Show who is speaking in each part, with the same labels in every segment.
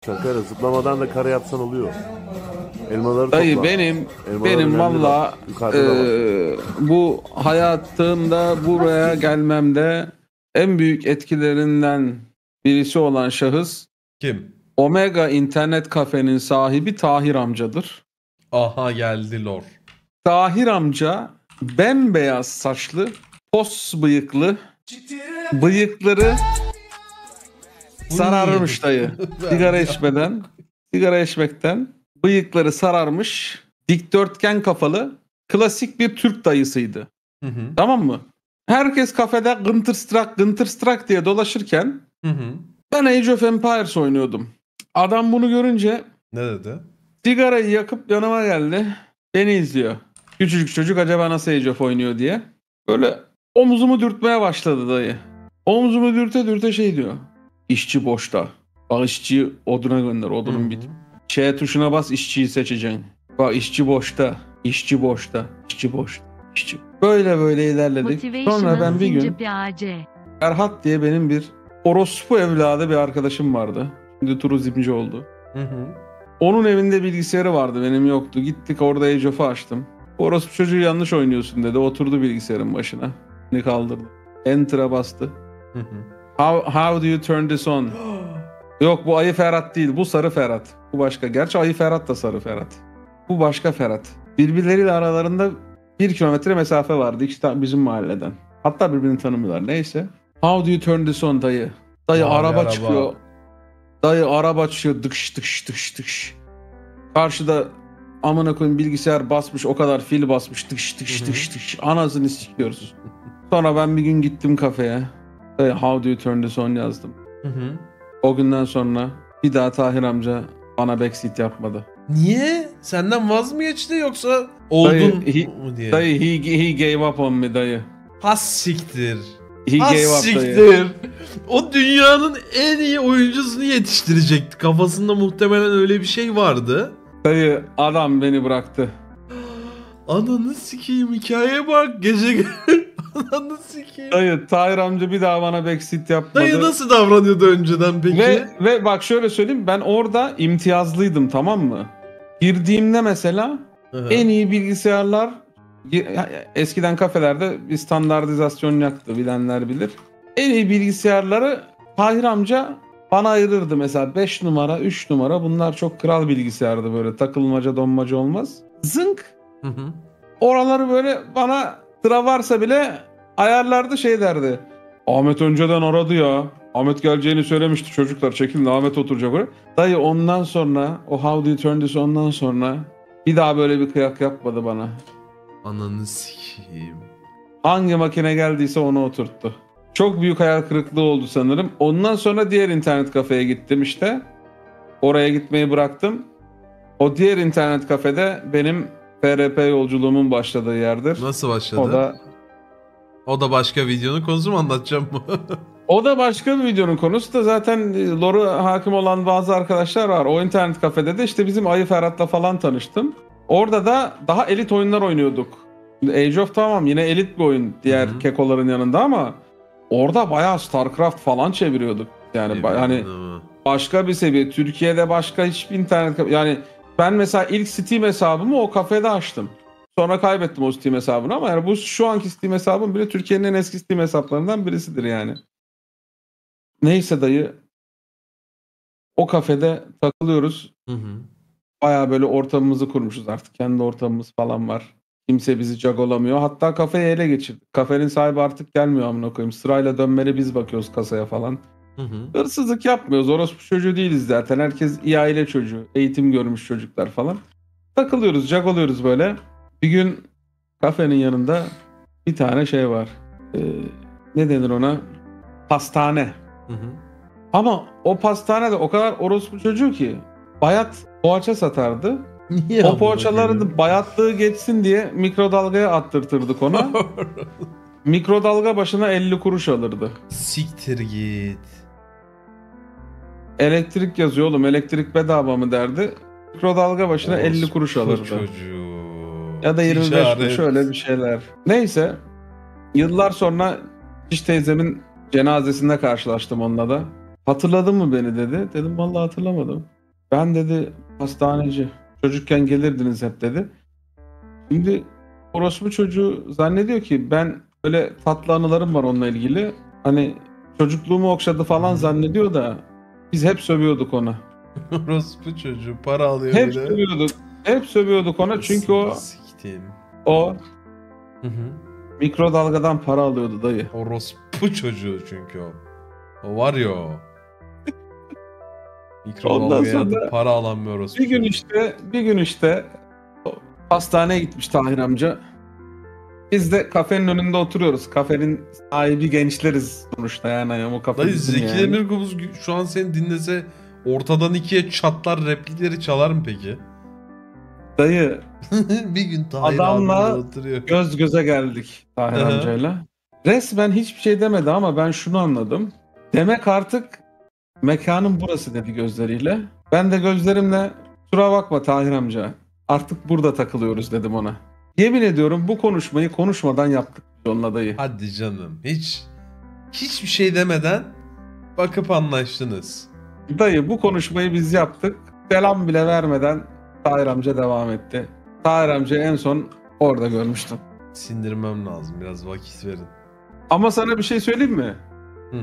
Speaker 1: Şakayla zıplamadan da kare yapsan oluyor. Elmaları
Speaker 2: Dayı
Speaker 1: topla.
Speaker 2: benim
Speaker 1: önemli
Speaker 2: valla
Speaker 1: Yukarıda da var.
Speaker 2: bu hayatımda buraya gelmemde en büyük etkilerinden birisi olan şahıs
Speaker 3: Kim?
Speaker 2: Omega internet kafenin sahibi Tahir amcadır.
Speaker 3: Aha geldi lor.
Speaker 2: Tahir amca bembeyaz saçlı, pos bıyıklı, bıyıkları sararmış dayı. Sigara içmekten bıyıkları sararmış, dikdörtgen kafalı, klasik bir Türk dayısıydı.
Speaker 3: Hı hı.
Speaker 2: Tamam mı? Herkes kafede Counter Strike diye dolaşırken
Speaker 3: Hı hı.
Speaker 2: ben Age of Empires oynuyordum. Adam bunu görünce
Speaker 3: Ne dedi?
Speaker 2: sigarayı yakıp yanıma geldi. Beni izliyor. Küçücük çocuk acaba nasıl Age of oynuyor diye. Böyle omzumu dürtmeye başladı dayı. Omzumu dürte şey diyor. İşçi boşta. Bak işçiyi oduna gönder. Odunun bit. Ç tuşuna bas, işçiyi seçeceksin. Bak işçi boşta. İşçi boşta. İşçi boşta. İşçi. Böyle ilerledik. Sonra ben bir gün Erhat diye benim bir orospu evladı bir arkadaşım vardı. Şimdi turizmci oldu.
Speaker 3: Hı hı.
Speaker 2: Onun evinde bilgisayarı vardı, benim yoktu. Gittik orada Age of'u açtım. Orospu çocuğu yanlış oynuyorsun dedi. Oturdu bilgisayarın başına. Beni kaldırdı. Enter'a bastı.
Speaker 3: Hı hı.
Speaker 2: How do you turn this on? Yok bu Ayı Ferhat değil. Bu Sarı Ferhat. Bu başka. Gerçi Ayı Ferhat da Sarı Ferhat. Bu başka Ferhat. Birbirleriyle aralarında 1 kilometre mesafe vardı. İşte bizim mahalleden. Hatta birbirini tanımıyorlar. Neyse. How do you turn this on dayı? Dayı araba çıkıyor. Dayı araba çıkıyor. Dıkş. Karşıda amına koyayım bilgisayar basmış. O kadar fil basmış. Dıkş. Anasını sikiyoruz. Sonra ben bir gün gittim kafeye. Dayı how do you turn this on yazdım.
Speaker 3: Hı hı.
Speaker 2: O günden sonra bir daha Tahir amca bana backseat yapmadı.
Speaker 3: Niye? Senden vaz mı geçti yoksa oldun mu diye?
Speaker 2: Dayı he gave up on me dayı.
Speaker 3: Has siktir.
Speaker 2: He
Speaker 3: Has
Speaker 2: gave up
Speaker 3: siktir.
Speaker 2: dayı.
Speaker 3: O dünyanın en iyi oyuncusunu yetiştirecekti. Kafasında muhtemelen öyle bir şey vardı.
Speaker 2: Dayı adam beni bıraktı.
Speaker 3: Ananı sikeyim, hikayeye bak gece. Ananı sikeyim.
Speaker 2: Dayı Tahir amca bir daha bana backseat yapmadı.
Speaker 3: Dayı nasıl davranıyordu önceden peki?
Speaker 2: Ve bak şöyle söyleyeyim, ben orada imtiyazlıydım, tamam mı? Girdiğimde mesela en iyi bilgisayarlar, eskiden kafelerde bir standartizasyon yaktı, bilenler bilir. En iyi bilgisayarları Tahir amca bana ayırırdı mesela. 5 numara 3 numara, bunlar çok kral bilgisayardı, böyle takılmaca donmaca olmaz. Zınk.
Speaker 3: Hı hı.
Speaker 2: Oraları böyle bana sıra varsa bile ayarlardı, şey derdi. Ahmet önceden aradı ya. Ahmet geleceğini söylemişti, çocuklar çekilin, Ahmet oturacak oraya. Dayı ondan sonra o How Do You Turn This ondan sonra bir daha böyle bir kıyak yapmadı bana.
Speaker 3: Ananı sikeyim.
Speaker 2: Hangi makine geldiyse onu oturttu. Çok büyük hayal kırıklığı oldu sanırım. Ondan sonra diğer internet kafeye gittim işte. Oraya gitmeyi bıraktım. O diğer internet kafede benim FRP yolculuğumun başladığı yerdir.
Speaker 3: Nasıl başladı? O da başka videonun konusu mu, anlatacağım mı?
Speaker 2: O da başka bir videonun konusu da, zaten lore'u hakim olan bazı arkadaşlar var. O internet kafede de işte bizim Ayı Ferhat'la falan tanıştım. Orada da daha elit oyunlar oynuyorduk. Age of tamam, yine elit bir oyun diğer kekoların yanında, ama orada bayağı StarCraft falan çeviriyorduk. Yani hani başka bir seviye. Türkiye'de başka hiçbir internet yani ben mesela ilk Steam hesabımı o kafede açtım. Sonra kaybettim o Steam hesabını, ama yani bu şu anki Steam hesabım bile Türkiye'nin en eski Steam hesaplarından birisidir yani. Neyse dayı, o kafede takılıyoruz. Bayağı böyle ortamımızı kurmuşuz artık. Kendi ortamımız falan var. Kimse bizi cagolamıyor. Hatta kafeyi ele geçirdik. Kafenin sahibi artık gelmiyor amına koyayım. Sırayla dönmeli biz bakıyoruz kasaya falan. Hırsızlık yapmıyoruz. Orospu çocuğu değiliz zaten. Herkes iyi aile çocuğu. Eğitim görmüş çocuklar falan. Takılıyoruz, cagoluyoruz böyle. Bir gün kafenin yanında bir tane şey var. Ne denir ona? Pastane. Ama o pastane de o kadar orospu çocuğu ki bayat poğaça satardı.
Speaker 3: Niye
Speaker 2: o poğaçaları da bayatlığı geçsin diye mikrodalgaya attırtırdık ona. Mikrodalga başına 50 kuruş alırdı.
Speaker 3: Siktir git.
Speaker 2: Elektrik yazıyor oğlum, elektrik bedava mı derdi. Mikrodalga başına 50 kuruş alırdı.
Speaker 3: Çocuğu.
Speaker 2: Ya da 25 kuruş, öyle bir şeyler. Neyse, yıllar sonra Ciş teyzemin cenazesinde karşılaştım onunla da. Hatırladın mı beni dedi. Dedim vallahi hatırlamadım. Ben dedi hastaneci. Çocukken gelirdiniz hep dedi. Şimdi orospu çocuğu zannediyor ki ben öyle tatlı anılarım var onunla ilgili. Hani çocukluğumu okşadı falan zannediyor da biz hep sövüyorduk ona.
Speaker 3: Orospu çocuğu para alıyor
Speaker 2: Hep
Speaker 3: bir de.
Speaker 2: sövüyorduk. Hep sövüyorduk ona çünkü
Speaker 3: Siktim.
Speaker 2: o
Speaker 3: Hı hı.
Speaker 2: mikrodalgadan para alıyordu dayı.
Speaker 3: Orospu çocuğu çünkü o. O var ya o.
Speaker 2: Ondan
Speaker 3: Mikrodalgaya
Speaker 2: sonra
Speaker 3: para alan bir orospu
Speaker 2: Bir gün
Speaker 3: çocuğu.
Speaker 2: işte hastaneye gitmiş Tahir amca. Biz de kafenin önünde oturuyoruz. Kafenin sahibi gençleriz sonuçta yani o kafe
Speaker 3: Dayı
Speaker 2: bizim
Speaker 3: Zeki
Speaker 2: yani.
Speaker 3: Demirkubuz şu an seni dinlese ortadan ikiye çatlar replikleri çalar mı peki?
Speaker 2: Dayı
Speaker 3: Bir gün Tahir
Speaker 2: Adamla
Speaker 3: abimle oturuyor.
Speaker 2: göz göze geldik Tahir
Speaker 3: Hı hı.
Speaker 2: amcayla. Resmen hiçbir şey demedi ama ben şunu anladım. Demek artık mekanın burası dedi gözleriyle. Ben de gözlerimle kusura bakma Tahir amca artık burada takılıyoruz dedim ona. Yemin ediyorum bu konuşmayı konuşmadan yaptık onunla dayı.
Speaker 3: Hadi canım hiçbir şey demeden bakıp anlaştınız.
Speaker 2: Dayı bu konuşmayı biz yaptık. Selam bile vermeden Tahir amca devam etti. Tahir amca en son orada görmüştüm.
Speaker 3: Sindirmem lazım biraz vakit verin.
Speaker 2: Ama sana bir şey söyleyeyim mi?
Speaker 3: Hı.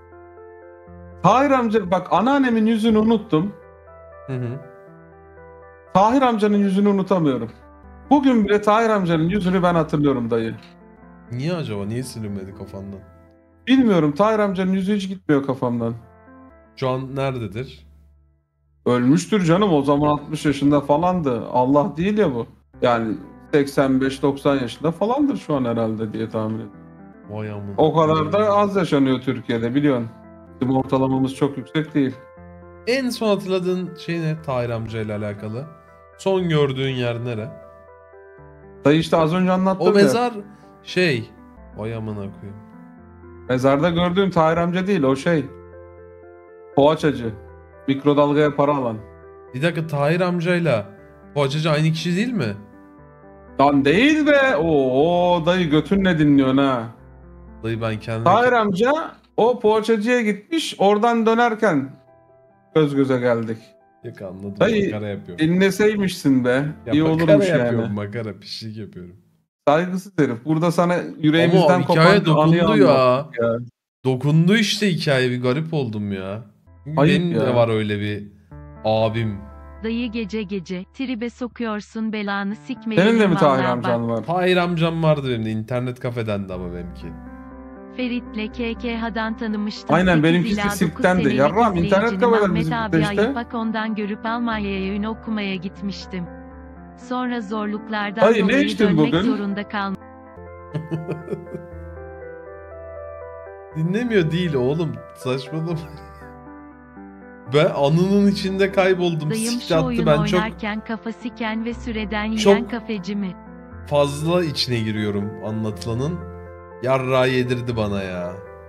Speaker 2: Tahir amca bak anneannemin yüzünü unuttum.
Speaker 3: Hı hı.
Speaker 2: Tahir amcanın yüzünü unutamıyorum. Bugün bile Tahir amcanın yüzünü ben hatırlıyorum dayı.
Speaker 3: Niye acaba? Niye silinmedi kafandan?
Speaker 2: Bilmiyorum Tahir amcanın yüzü hiç gitmiyor kafamdan.
Speaker 3: Şu an nerededir?
Speaker 2: Ölmüştür canım o zaman 60 yaşında falandı. Allah değil ya bu. Yani 85-90 yaşında falandır şu an herhalde diye tahmin ediyorum.
Speaker 3: Vay amına.
Speaker 2: O kadar da az yaşanıyor Türkiye'de biliyorsun. Bizim ortalamamız çok yüksek değil.
Speaker 3: En son hatırladığın şey ne Tahir amcayla alakalı? Son gördüğün yer nere?
Speaker 2: Dayı işte az önce anlattım
Speaker 3: O
Speaker 2: ya.
Speaker 3: mezar şey. Vay amına koyayım.
Speaker 2: Mezarda gördüğüm Tahir amca değil o şey. Poğaçacı. Mikrodalgaya para alan.
Speaker 3: Bir dakika Tahir amcayla Poğaçacı aynı kişi değil mi?
Speaker 2: Lan değil be. Oo dayı götün ne dinliyorsun ha.
Speaker 3: Dayı ben kendime...
Speaker 2: Tahir amca o poğaçacıya gitmiş oradan dönerken göz göze geldik.
Speaker 3: Yok anladım
Speaker 2: Dayı,
Speaker 3: makara yapıyorum.
Speaker 2: Dinleseymişsin be.
Speaker 3: Ya
Speaker 2: İyi
Speaker 3: makara
Speaker 2: olurmuş
Speaker 3: yapıyorum
Speaker 2: yani.
Speaker 3: makara pişlik yapıyorum.
Speaker 2: Saygısız herif. Burada sana
Speaker 3: Ama
Speaker 2: yüreğimizden
Speaker 3: hikaye
Speaker 2: kopan anıyı
Speaker 3: dokundu ya.
Speaker 2: anlattık ya.
Speaker 3: Dokundu işte hikaye bir garip oldum ya. Çünkü
Speaker 2: Ayıp
Speaker 3: benim
Speaker 2: ya.
Speaker 3: de var öyle bir abim.
Speaker 4: Dayı gece gece tribe sokuyorsun belanı sikmeyelim
Speaker 2: Senin de mi Tahir
Speaker 4: vallahi
Speaker 2: amcan
Speaker 4: bak.
Speaker 2: var?
Speaker 3: Tahir amcam vardı benim de internet kafedendi ama benimki.
Speaker 4: Ferit'le KKH'dan tanımıştım.
Speaker 2: Aynen,
Speaker 4: 8
Speaker 2: benimkisi
Speaker 4: ila 9
Speaker 2: Sik'tendi.
Speaker 4: senelik
Speaker 2: Yarrağım, internet
Speaker 4: izleyicinim
Speaker 2: kafalar
Speaker 4: Ahmet
Speaker 2: bizim
Speaker 4: abi
Speaker 2: işte.
Speaker 4: Ayıpakon'dan görüp Almanya'ya ün okumaya gitmiştim. Sonra zorluklardan
Speaker 2: Dayı, ne
Speaker 4: dolayı
Speaker 2: içtin
Speaker 4: dönmek
Speaker 2: bugün?
Speaker 4: zorunda kaldım.
Speaker 3: Dinlemiyor değil oğlum saçmalama. Ben anının içinde kayboldum.
Speaker 4: Dayım
Speaker 3: Sikti
Speaker 4: şu
Speaker 3: attı
Speaker 4: oyun
Speaker 3: ben çok
Speaker 4: oynarken kafa siken ve süreden yiyen
Speaker 3: Çok-
Speaker 4: kafeci mi?
Speaker 3: fazla içine giriyorum anlatılanın. Yarrağı yedirdi bana ya.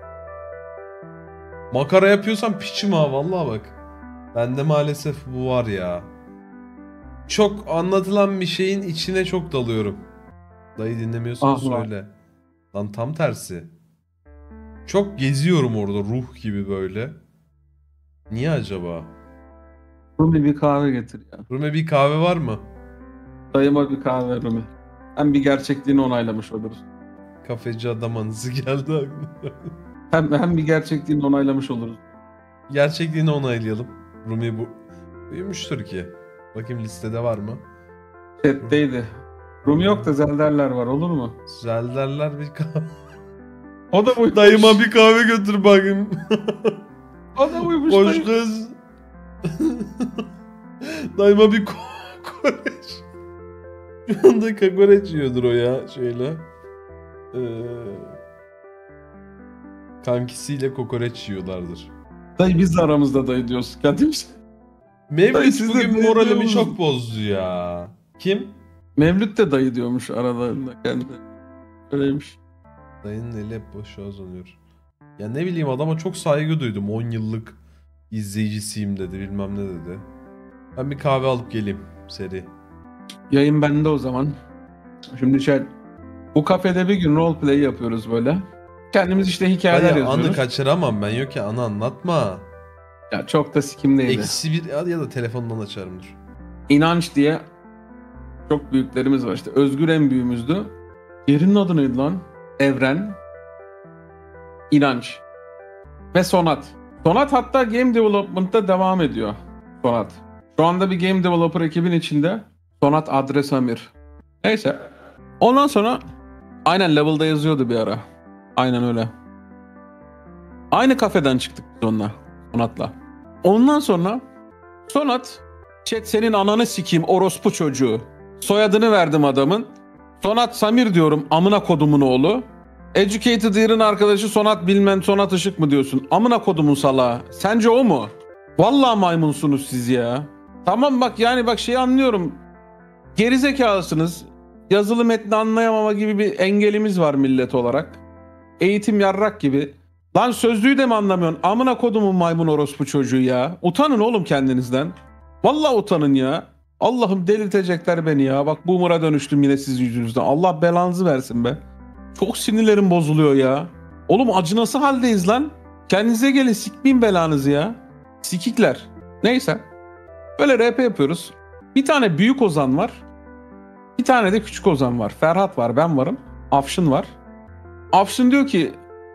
Speaker 3: Makara yapıyorsam piçim ha vallahi bak. Bende maalesef bu var ya. Çok anlatılan bir şeyin içine çok dalıyorum. Dayı dinlemiyorsan
Speaker 2: Ah lan.
Speaker 3: söyle. Lan tam tersi. Çok geziyorum orada ruh gibi böyle. Niye acaba?
Speaker 2: Rumi bir kahve getir ya.
Speaker 3: Rume bir kahve var mı?
Speaker 2: Dayıma bir kahve Rumi. Hem bir gerçekliğini onaylamış oluruz.
Speaker 3: Kafeci adam anısı geldi aklıma.
Speaker 2: Hem bir gerçekliğini onaylamış oluruz.
Speaker 3: Gerçekliğini onaylayalım. Rumi bu büyümüştür ki. Bakayım listede var mı?
Speaker 2: Chat'teydi. Rumi yok da Zelderler var, olur mu?
Speaker 3: Zelderler bir kahve.
Speaker 2: O da uymuş.
Speaker 3: Dayıma bir kahve götür bakayım.
Speaker 2: O da uymuş.
Speaker 3: Boş
Speaker 2: dayı.
Speaker 3: kız. Dayıma bir kokoreç. Şu anda kokoreç yiyordur o ya şöyle. Kankisiyle kokoreç yiyorlardır.
Speaker 2: Dayı biz de aramızda dayı diyoruz. Kadim. Dayı,
Speaker 3: Mevlüt
Speaker 2: siz de
Speaker 3: bugün
Speaker 2: dayı
Speaker 3: moralimi
Speaker 2: diyorsunuz.
Speaker 3: çok bozdu ya. Kim?
Speaker 2: Mevlüt de dayı diyormuş aralarında kendi. Öyleymiş.
Speaker 3: Dayının eli hep boş uzanıyor. Ya ne bileyim adama çok saygı duydum. 10 yıllık izleyicisiyim dedi bilmem ne dedi. Ben bir kahve alıp geleyim seri.
Speaker 2: Yayın bende o zaman. Şimdi bu kafede bir gün roleplay yapıyoruz böyle. Kendimiz işte hikayeler
Speaker 3: Dayı anı
Speaker 2: yazıyoruz.
Speaker 3: kaçıramam ben yok ya anı anlatma.
Speaker 2: Ya çok da sikimdeydi.
Speaker 3: -1 ya da telefondan açarımdır.
Speaker 2: İnanç diye çok büyüklerimiz var işte. Özgür en büyüğümüzdü. Yerinin adı neydi lan? Evren, İnanç ve Sonat. Sonat hatta Game Development'ta devam ediyor. Sonat. Şu anda bir Game Developer ekibin içinde. Sonat Adresamir. Neyse. Ondan sonra aynen Level'da yazıyordu bir ara. Aynen öyle. Aynı kafeden çıktık biz onunla. Sonat'la. Ondan sonra Sonat, chat senin ananı sikeyim orospu çocuğu. Soyadını verdim adamın. Sonat Samir diyorum, amına kodumun oğlu. Educated Year'ın arkadaşı Sonat bilmem Sonat Işık mı diyorsun? Amına kodumun salağı. Sence o mu? Vallahi maymunsunuz siz ya. Tamam bak yani bak şeyi anlıyorum. Gerizekalısınız. Yazılı metni anlayamama gibi bir engelimiz var millet olarak. Eğitim yarrak gibi. Lan sözlüğü de mi anlamıyorsun? Amına kodumun maymun orospu çocuğu ya. Utanın oğlum kendinizden. Vallahi utanın ya. Allah'ım delirtecekler beni ya. Bak boomer'a dönüştüm yine sizin yüzünüzden. Allah belanızı versin be. Çok sinirlerim bozuluyor ya. Oğlum acınası haldeyiz lan. Kendinize gelin sikmeyin belanızı ya. Sikikler. Neyse. Böyle RP yapıyoruz. Bir tane büyük Ozan var. Bir tane de küçük Ozan var. Ferhat var, ben varım. Afşin var. Afşin diyor ki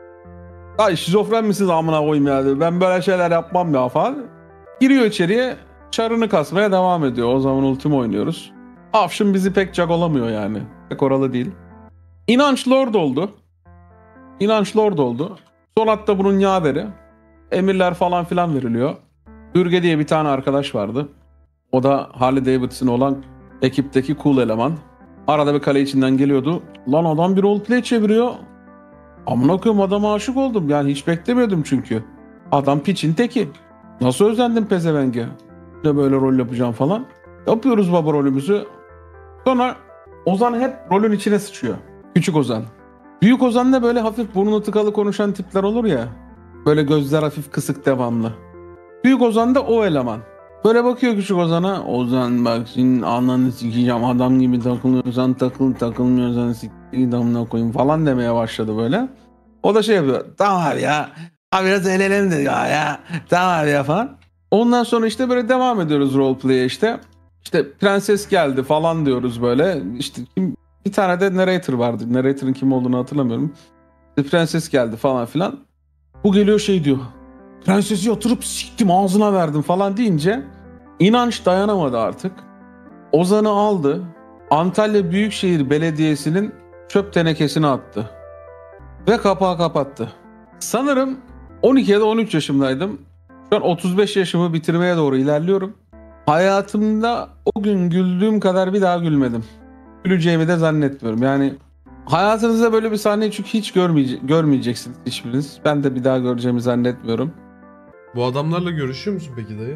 Speaker 2: ay şizofren misiniz amına koyayım ya diyor. Ben böyle şeyler yapmam ya falan. Giriyor içeriye, çarını kasmaya devam ediyor. O zaman Ultima oynuyoruz. Afşin bizi pek olamıyor yani. Pek oralı değil. İnanç Lord oldu. İnanç Lord oldu. Sonat'ta bunun yaveri. Emirler falan filan veriliyor. Ürge diye bir tane arkadaş vardı. O da Harley Davidson olan ekipteki cool eleman. Arada bir kale içinden geliyordu. Lan adam bir roleplay çeviriyor. Amına koyayım adama aşık oldum. Yani hiç beklemiyordum çünkü. Adam piçin teki. Nasıl özendim pezevenge. Ne böyle rol yapacağım falan. Yapıyoruz baba rolümüzü. Sonra Ozan hep rolün içine sıçıyor. Küçük Ozan. Büyük Ozan da böyle hafif burnu tıkalı konuşan tipler olur ya. Böyle gözler hafif kısık devamlı. Büyük Ozan da o eleman. Böyle bakıyor küçük Ozan'a. Ozan bak senin ananı sikeceğim. Adam gibi takılıyorsan takılmıyorsan sikeceğim damına koyayım falan demeye başladı böyle. O da şey yapıyor. Tamam abi ya. Abi biraz eğlenelim de ya. Tamam abi ya falan. Ondan sonra işte böyle devam ediyoruz roleplay'e işte. İşte prenses geldi falan diyoruz böyle. İşte bir tane de narrator vardı. Narrator'ın kim olduğunu hatırlamıyorum. İşte prenses geldi falan filan. Bu geliyor şey diyor. Prensesi yatırıp siktim ağzına verdim falan deyince İnanç dayanamadı artık. Ozan'ı aldı. Antalya Büyükşehir Belediyesi'nin çöp tenekesine attı. Ve kapağı kapattı. Sanırım 12 ya da 13 yaşımdaydım. Şu an 35 yaşımı bitirmeye doğru ilerliyorum. Hayatımda o gün güldüğüm kadar bir daha gülmedim. Güleceğimi de zannetmiyorum. Yani hayatınızda böyle bir sahneyi çünkü hiç görmeyeceksiniz hiçbiriniz. Ben de bir daha göreceğimi zannetmiyorum.
Speaker 3: Bu adamlarla görüşüyor musun peki dayı?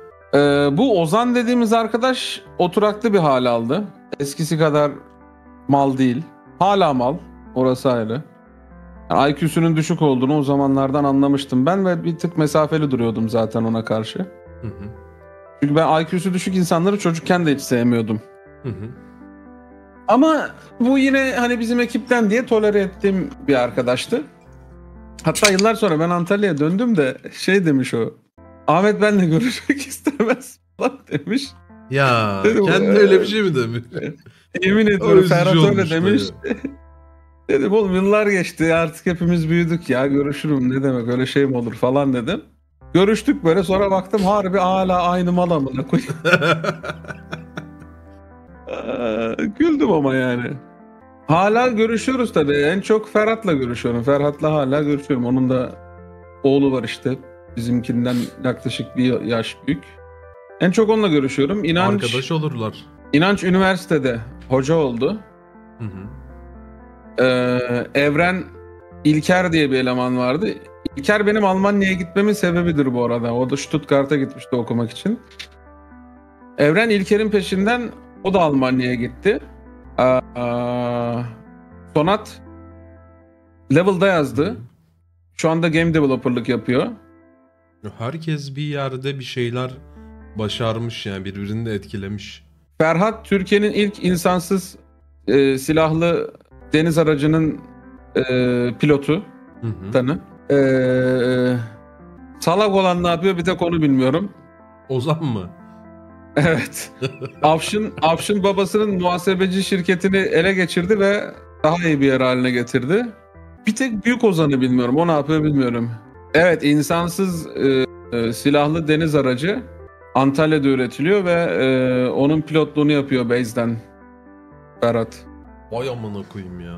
Speaker 2: Bu Ozan dediğimiz arkadaş oturaklı bir hal aldı. Eskisi kadar mal değil. Hala mal. Orası ayrı. Yani IQ'sunun düşük olduğunu o zamanlardan anlamıştım ben ve bir tık mesafeli duruyordum zaten ona karşı.
Speaker 3: Hı hı.
Speaker 2: Çünkü ben IQ'su düşük insanları çocukken de hiç sevmiyordum.
Speaker 3: Hı hı.
Speaker 2: Ama bu yine hani bizim ekipten diye tolere ettiğim bir arkadaştı. Hatta yıllar sonra ben Antalya'ya döndüm de şey demiş o. Demiş benle görüşmek istemez falan demiş.
Speaker 3: Ya
Speaker 2: Dedim,
Speaker 3: kendi öyle bir şey mi demiş?
Speaker 2: Yemin
Speaker 3: O
Speaker 2: ediyorum
Speaker 3: üzücü
Speaker 2: Ferhat öyle
Speaker 3: olmuş
Speaker 2: demiş.
Speaker 3: dayı.
Speaker 2: Dedim oğlum yıllar geçti artık hepimiz büyüdük ya görüşürüm ne demek öyle şey mi olur falan dedim. Görüştük böyle sonra baktım harbi hala aynı mal amına koyayım. Güldüm ama yani. Hala görüşüyoruz tabii. En çok Ferhat'la görüşüyorum. Ferhat'la hala görüşüyorum. Onun da oğlu var işte. Bizimkinden yaklaşık bir yaş büyük. En çok onunla görüşüyorum.
Speaker 3: Arkadaş olurlar.
Speaker 2: İnanç üniversitede hoca oldu.
Speaker 3: Hı hı.
Speaker 2: Evren İlker diye bir eleman vardı. İlker benim Almanya'ya gitmemin sebebidir bu arada. O da Stuttgart'a gitmişti okumak için. Evren İlker'in peşinden o da Almanya'ya gitti. Sonat Level'da yazdı. Şu anda game developer'lık yapıyor.
Speaker 3: Herkes bir yerde bir şeyler başarmış yani birbirini de etkilemiş.
Speaker 2: Ferhat Türkiye'nin ilk insansız silahlı deniz aracının pilotu.
Speaker 3: Hı hı.
Speaker 2: Tanı. Salak olan ne yapıyor bir tek onu bilmiyorum.
Speaker 3: Ozan mı?
Speaker 2: Evet. Afşin babasının muhasebeci şirketini ele geçirdi ve daha iyi bir yer haline getirdi. Bir tek Büyük Ozan'ı bilmiyorum. O ne yapıyor bilmiyorum. Evet, insansız silahlı deniz aracı Antalya'da üretiliyor ve onun pilotluğunu yapıyor base'den Ferhat.
Speaker 3: Vay amına koyayım ya.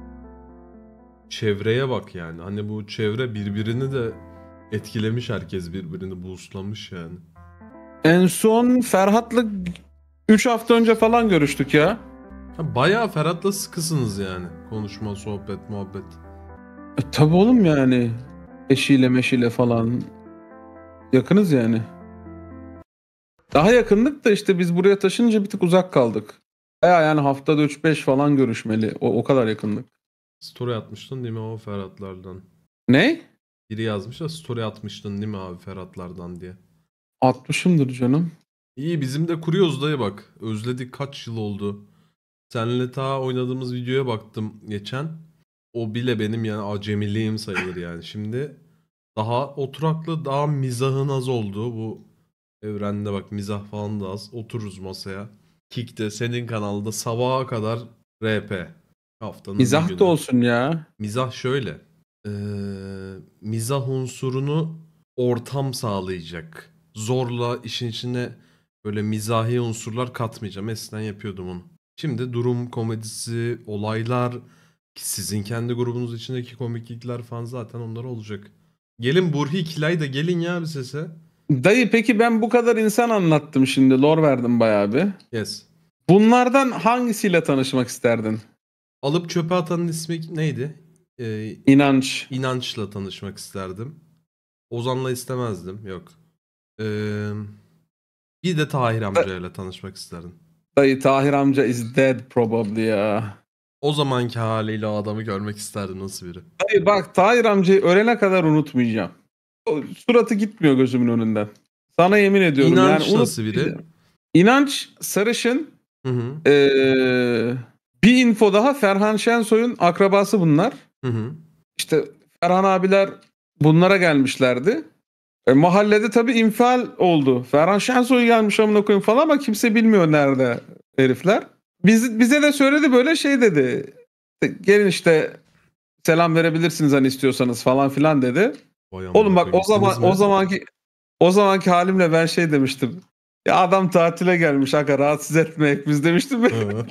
Speaker 3: Çevreye bak yani. Hani bu çevre birbirini de etkilemiş, herkes birbirini boostlamış yani.
Speaker 2: En son Ferhat'la 3 hafta önce falan görüştük ya.
Speaker 3: Ha, bayağı Ferhat'la sıkısınız yani. Konuşma, sohbet, muhabbet.
Speaker 2: Tabii oğlum yani. Eşiyle meşiyle falan. Yakınız yani. Daha yakındık da işte biz buraya taşınınca bir tık uzak kaldık. Baya yani haftada 3-5 falan görüşmeli. O kadar yakındık.
Speaker 3: Story atmıştın değil mi o Ferhatlardan?
Speaker 2: Ne?
Speaker 3: Biri yazmış da story atmıştın değil mi abi Ferhatlardan diye.
Speaker 2: 60'ımdır canım.
Speaker 3: İyi, bizim de kuruyoruz dayı bak. Özledik, kaç yıl oldu. Seninle ta oynadığımız videoya baktım geçen. O bile benim yani acemiliğim sayılır yani. Şimdi daha oturaklı, daha mizahın az olduğu bu evrende bak, mizah falan da az. Otururuz masaya. Kick'te senin kanalda sabaha kadar RP. Haftanın bir
Speaker 2: Mizah
Speaker 3: günü.
Speaker 2: da olsun ya.
Speaker 3: Mizah şöyle. Mizah unsurunu ortam sağlayacak. Zorla işin içine böyle mizahi unsurlar katmayacağım. Eskiden yapıyordum onu. Şimdi durum komedisi, olaylar, sizin kendi grubunuz içindeki komiklikler falan zaten onlar olacak. Gelin Burhi Kilay da gelin ya bir sese.
Speaker 2: Dayı peki ben bu kadar insan anlattım şimdi. Lore verdim bayağı bir.
Speaker 3: Yes.
Speaker 2: Bunlardan hangisiyle tanışmak isterdin?
Speaker 3: Alıp çöpe atanın ismi neydi?
Speaker 2: İnanç.
Speaker 3: İnanç'la tanışmak isterdim. Ozan'la istemezdim. Yok. Bir de Tahir amcayla tanışmak isterdim.
Speaker 2: Dayı Tahir amca is dead probably ya.
Speaker 3: O zamanki haliyle o adamı görmek isterdim, nasıl biri.
Speaker 2: Dayı bak Tahir amcayı ölene kadar unutmayacağım. O suratı gitmiyor gözümün önünden. Sana yemin ediyorum.
Speaker 3: İnanç
Speaker 2: yani
Speaker 3: nasıl biri?
Speaker 2: İnanç sarışın.
Speaker 3: Hı hı.
Speaker 2: Bir info daha, Ferhan Şensoy'un akrabası bunlar.
Speaker 3: Hı hı.
Speaker 2: İşte Ferhan abiler bunlara gelmişlerdi. Mahallede tabii infial oldu. Ferhan Şensoy gelmiş amına koyayım falan ama kimse bilmiyor nerede herifler. Bize de söyledi, böyle şey dedi. Gelin işte selam verebilirsiniz hani istiyorsanız falan filan dedi.
Speaker 3: Vay amına
Speaker 2: Oğlum bak
Speaker 3: koyayım, gittiniz mi?
Speaker 2: o zamanki halimle ben şey demiştim. Ya adam tatile gelmiş aga, rahatsız etmeyek biz demiştim.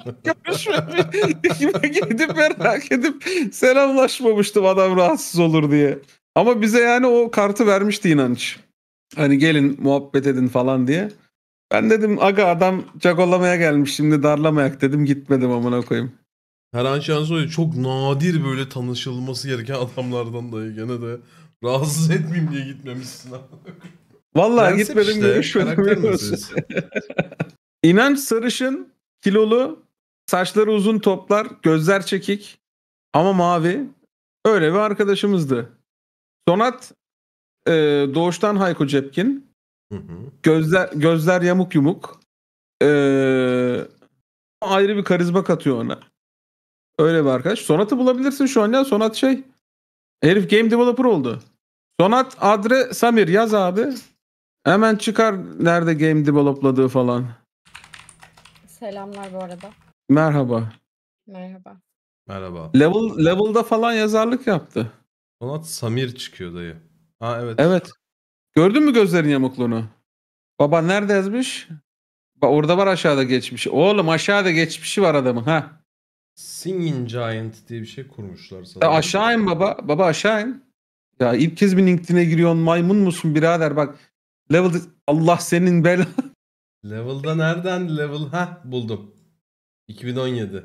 Speaker 2: Gidip merak edip selamlaşmamıştım adam rahatsız olur diye. Ama bize yani o kartı vermişti İnanç. Hani gelin muhabbet edin falan diye. Ben dedim aga adam cagolamaya gelmiş şimdi darlamayak dedim, gitmedim amına koyayım.
Speaker 3: Ferhan Şensoy çok nadir böyle tanışılması gereken adamlardan dayı. Gene de rahatsız etmeyeyim diye gitmemişsin abi.
Speaker 2: Vallahi
Speaker 3: Prensip
Speaker 2: gitmedim
Speaker 3: işte,
Speaker 2: görüşmedim.
Speaker 3: karakter
Speaker 2: biliyorsun.
Speaker 3: meselesi.
Speaker 2: İnanç sarışın, kilolu, saçları uzun toplar, gözler çekik ama mavi. Öyle bir arkadaşımızdı. Sonat doğuştan Hayko Cepkin.
Speaker 3: Hı hı.
Speaker 2: Gözler yamuk yumuk. Ayrı bir karizma katıyor ona. Öyle bir arkadaş. Sonat'ı bulabilirsin şu an ya. Sonat şey. Herif game developer oldu. Sonat Adre Samir yaz abi. Hemen çıkar nerede game developladığı falan.
Speaker 5: Selamlar bu arada.
Speaker 2: Merhaba.
Speaker 5: Merhaba.
Speaker 3: Merhaba.
Speaker 2: Level'da falan yazarlık yaptı.
Speaker 3: Sonat Samir çıkıyor dayı. Ha evet.
Speaker 2: Evet. Gördün mü gözlerin yamukluğunu? Baba nerede yazmış? Bak orada var aşağıda geçmişi. Oğlum aşağıda geçmişi var adamın. Ha.
Speaker 3: Singing Giant diye bir şey kurmuşlar sana.
Speaker 2: Aşağı in baba. Baba aşağı in. Ya ilk kez bir LinkedIn'e giriyorsun. Maymun musun birader bak. Level'da Allah senin bela.
Speaker 3: Level'da nereden level? Ha buldum. 2017.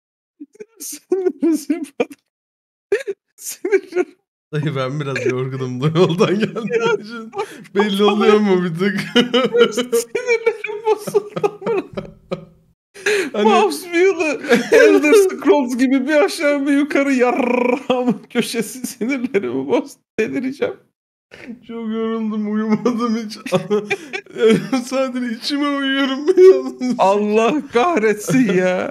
Speaker 2: Sinirim.
Speaker 3: Dayı ben biraz yorgunum da yoldan geldiğim için. Belli oluyor mu bir tık?
Speaker 2: Sinirlerim bozuldu.
Speaker 3: Hani
Speaker 2: Mouse Wheel'ı Elder Scrolls gibi bir aşağı bir yukarı yarrağımın köşesi sinirlerimi bozdu. Delireceğim.
Speaker 3: çok yoruldum, uyumadım hiç. Sadece içime uyuyorum.
Speaker 2: Allah kahretsin ya.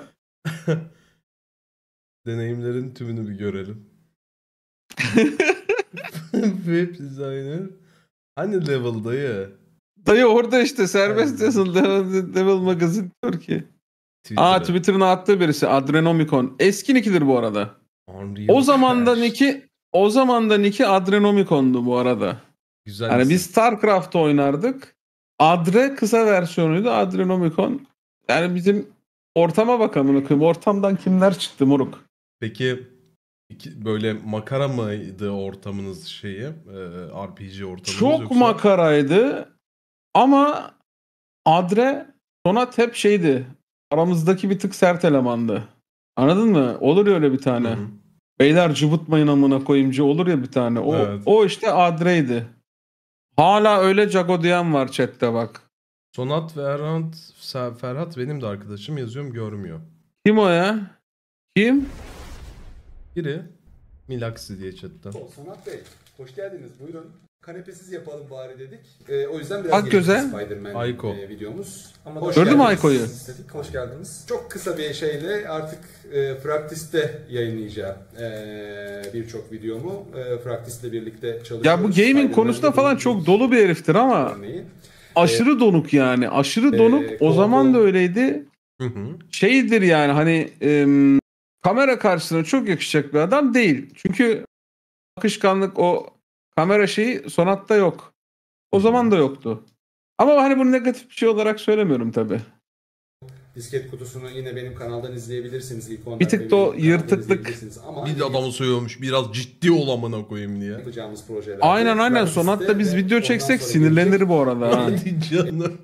Speaker 3: Deneyimlerin tümünü bir görelim. Web designer. Hani level dayı?
Speaker 2: Dayı orada işte serbest yazın. Devil Magazine Türkiye.
Speaker 3: Twitter'a.
Speaker 2: Twitter'ına attığı birisi Adrenomicon. Eski nickidir bu arada.
Speaker 3: Unreal
Speaker 2: O zamandan
Speaker 3: Crash.
Speaker 2: iki Adrenomicon'du bu arada.
Speaker 3: Güzel
Speaker 2: Yani
Speaker 3: isim.
Speaker 2: biz StarCraft oynardık. Adre kısa versiyonuydu. Adrenomicon. Yani bizim ortama bakalım. Ortamdan kimler çıktı moruk?
Speaker 3: Peki böyle makara mıydı ortamınız şeyi? RPG ortamınız
Speaker 2: Çok
Speaker 3: yoksa?
Speaker 2: makaraydı. Ama Adre Sonat hep şeydi. Aramızdaki bir tık sert elemandı. Anladın mı? Olur ya öyle bir tane.
Speaker 3: Hı hı.
Speaker 2: Beyler cıvıtmayın amına koyayımcı olur ya bir tane.
Speaker 3: Evet.
Speaker 2: O işte Adre'ydi. Hala öyle Jago diyen var chatte bak.
Speaker 3: Sonat ve Ferhat benim de arkadaşım, yazıyorum görmüyor.
Speaker 2: Kim o ya? Kim?
Speaker 3: Biri Milaksi diye chatten.
Speaker 5: Sonat Bey, hoş geldiniz. Buyurun. Kanepesiz yapalım bari dedik. O yüzden biraz
Speaker 2: Bak göze.
Speaker 5: gecikti Spider-Man
Speaker 3: Ayko.
Speaker 5: Videomuz. Ama
Speaker 2: Gördün mü
Speaker 5: geldiniz
Speaker 2: Ayko'yu?
Speaker 5: istedik. Hoş geldiniz. Çok kısa bir şeyle artık Practice'te yayınlayacağım birçok videomu. Practice'le birlikte çalışıyoruz.
Speaker 2: Ya bu gaming
Speaker 5: Spider-Man'de
Speaker 2: konusunda falan
Speaker 5: bir
Speaker 2: çok dolu bir heriftir ama
Speaker 5: örneği.
Speaker 2: aşırı donuk yani. Aşırı donuk. O
Speaker 5: Korku-
Speaker 2: zaman da öyleydi.
Speaker 3: Hı hı.
Speaker 2: Şeydir yani hani kamera karşısına çok yakışacak bir adam değil. Çünkü akışkanlık o kamera şeyi Sonat'ta yok. O zaman da yoktu. Ama hani bunu negatif bir şey olarak söylemiyorum tabii.
Speaker 5: Disket kutusunu yine benim kanaldan izleyebilirsiniz. İlk 10
Speaker 2: Bir tık
Speaker 5: dakika
Speaker 2: da o
Speaker 5: benim kanaldan
Speaker 2: yırtıklık.
Speaker 5: izleyebilirsiniz. Ama
Speaker 3: Bir de adamı söylüyormuş biraz ciddi ol amına koyayım diye.
Speaker 5: yapacağımız projeler.
Speaker 2: Aynen Sonat'ta biz video çeksek sinirlenir bu arada. ha.
Speaker 3: Hadi canım.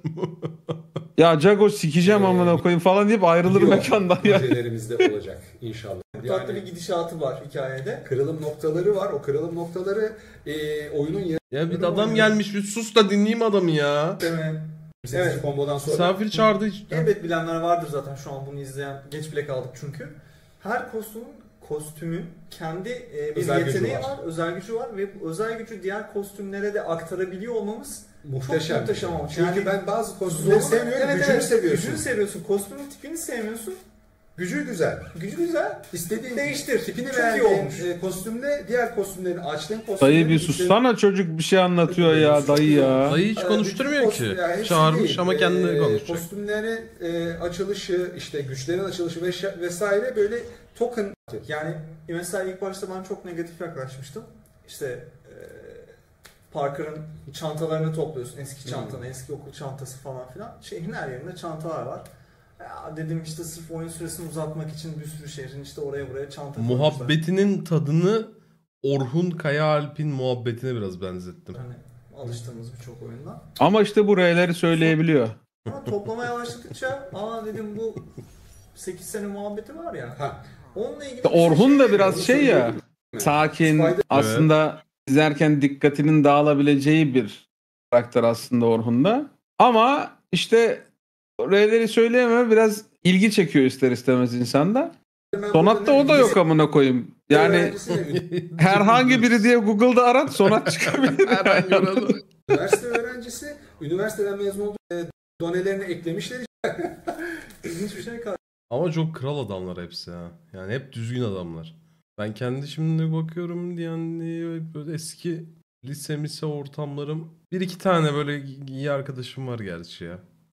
Speaker 2: Ya Jago sikeceğim amına koyayım falan deyip ayrılır
Speaker 5: Yok,
Speaker 2: mekandan ya.
Speaker 5: projelerimizde olacak inşallah.
Speaker 6: Tatlı bir gidişatı var hikayede.
Speaker 5: Kırılım noktaları var. O kırılım noktaları oyunun
Speaker 3: Ya bir de adam gelmiş, bir sus da dinleyeyim adamı ya.
Speaker 6: Değil mi?
Speaker 5: evet. kombodan sonra
Speaker 3: Misafir çağırdı hiç.
Speaker 6: Elbet bilenler vardır zaten şu an bunu izleyen. Geç bile kaldık çünkü. Her kostümün kendi bir
Speaker 5: Özel gücü
Speaker 6: yeteneği
Speaker 5: var.
Speaker 6: var, özel gücü var ve bu özel gücü diğer kostümlere de aktarabiliyor olmamız
Speaker 5: muhteşem.
Speaker 6: çok muhteşem olmuş.
Speaker 5: Çünkü ben bazı kostümleri
Speaker 6: Zorla-
Speaker 5: sevmiyorum,
Speaker 6: Evet,
Speaker 5: gücünü
Speaker 6: evet.
Speaker 5: seviyorsun.
Speaker 6: Gücünü seviyorsun, kostümün tipini sevmiyorsun.
Speaker 5: Gücü güzel.
Speaker 6: Gücü güzel.
Speaker 5: İstediğin
Speaker 6: Değiştir.
Speaker 5: tipini
Speaker 6: Çok iyi
Speaker 5: beğendiğin
Speaker 6: olmuş.
Speaker 5: Kostümle diğer kostümlerin açtığın kostümlerin
Speaker 2: Dayı bir sussana çocuk bir şey anlatıyor ya dayı ya.
Speaker 3: Dayı hiç konuşturmuyor ki.
Speaker 5: hepsi
Speaker 3: Çağırmış
Speaker 5: değil.
Speaker 3: ama kendine konuşacak.
Speaker 5: Kostümlerin açılışı, işte güçlerin açılışı vesaire böyle token.
Speaker 6: Yani mesela ilk başta ben çok negatif yaklaşmıştım. İşte Parker'ın çantalarını topluyorsun. Eski çantanı, eski okul çantası falan filan. Şehrin her yerinde çantalar var. Ya dedim işte sırf oyun süresini uzatmak için bir sürü şehrin işte oraya buraya çanta koymuşlar.
Speaker 3: Muhabbetinin tadını Orhun Kaya Alp'in muhabbetine biraz benzettim.
Speaker 6: Hani alıştığımız birçok oyundan.
Speaker 2: Ama işte bu R'leri söyleyebiliyor.
Speaker 6: Ama toplamaya başladıkça dedim bu 8 sene muhabbeti var ya.
Speaker 5: Ha.
Speaker 6: Onunla ilgili
Speaker 2: Orhun da biraz şey ya. Sakin,
Speaker 5: Spider-
Speaker 2: aslında izlerken dikkatinin dağılabileceği bir karakter aslında Orhun'da. Ama işte R'leri söyleyememe biraz ilgi çekiyor ister istemez insanda. Sonat'ta o da yok amına koyayım. Yani herhangi biri diye Google'da arat Sonat çıkabilir.
Speaker 5: Üniversite öğrencisi, üniversiteden mezun oldu. Donelerini eklemişler.
Speaker 6: ilginç bir şey kaldı.
Speaker 3: Ama çok kral adamlar hepsi ha. Yani hep düzgün adamlar. Ben kendi şimdi bakıyorum yani böyle eski lise ortamlarım. Bir iki tane böyle iyi arkadaşım var gerçi ya.